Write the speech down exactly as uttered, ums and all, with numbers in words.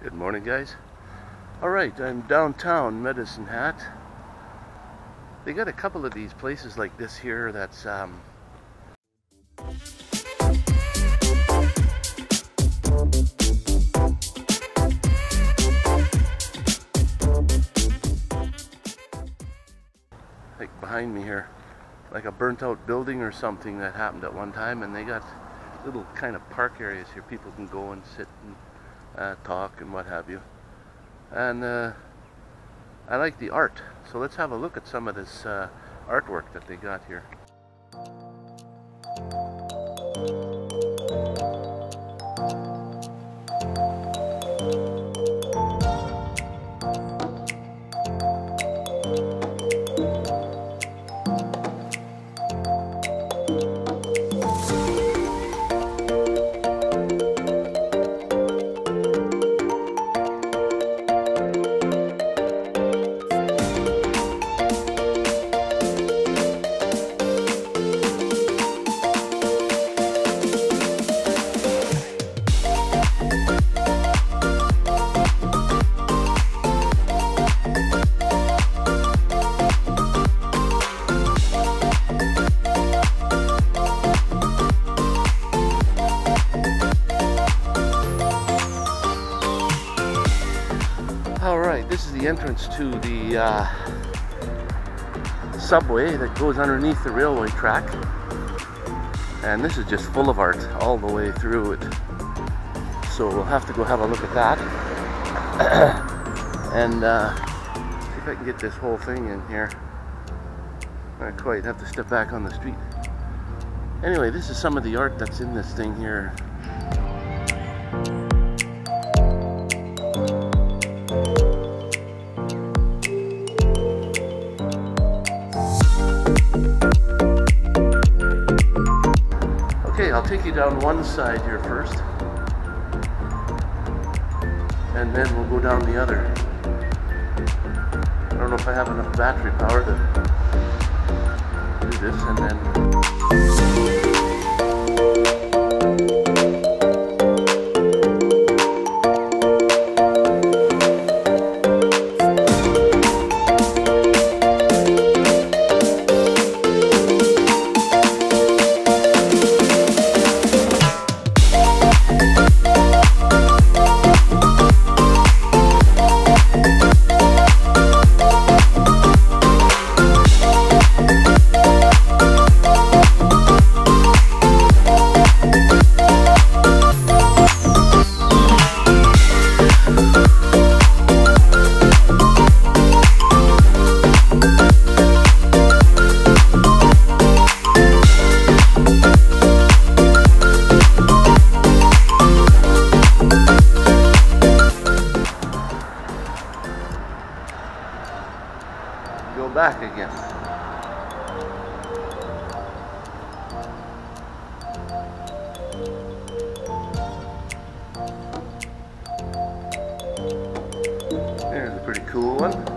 Good morning, guys. Alright, I'm downtown Medicine Hat. They got a couple of these places like this here that's um like behind me here, like a burnt out building or something that happened at one time, and they got little kind of park areas here people can go and sit and uh, talk and what have you. And uh, I like the art, so let's have a look at some of this uh, artwork that they got here. Alright, this is the entrance to the uh, subway that goes underneath the railway track. And this is just full of art all the way through it. So we'll have to go have a look at that. and uh, see if I can get this whole thing in here. Not quite, have to step back on the street. Anyway, this is some of the art that's in this thing here. Okay, I'll take you down one side here first, and then we'll go down the other. I don't know if I have enough battery power to do this, and then go back again. There's a pretty cool one.